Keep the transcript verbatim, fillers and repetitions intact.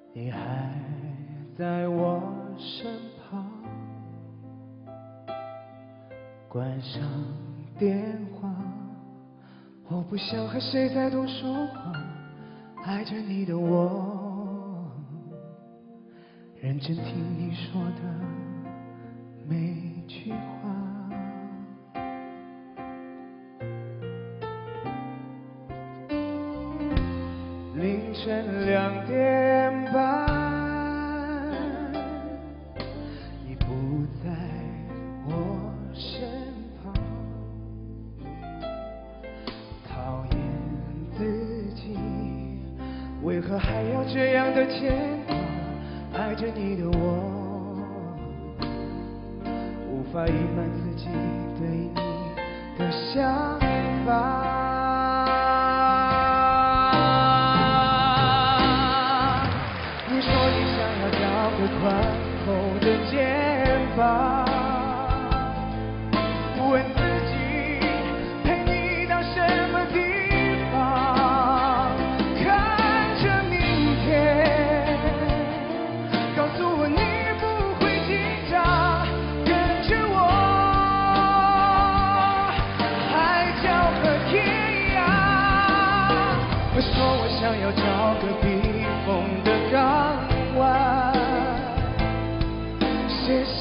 你还在我身旁，关上电话，我不想和谁再多说话，爱着你的我，认真听你说的每句话。凌晨两点半，你不在我身旁，讨厌自己为何还要这样的牵挂，爱着你的我，无法隐瞒自己对你的想法。宽厚的肩膀，问自己陪你到什么地方，看着明天，告诉我你不会紧张，跟着我，海角和天涯。我说我想要找个避风的港湾。